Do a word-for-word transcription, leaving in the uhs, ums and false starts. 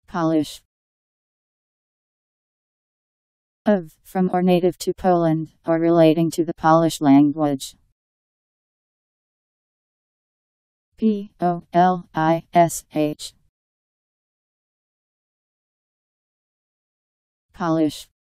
Polish. Of, from or native to Poland, or relating to the Polish language. P O L I S H. Polish.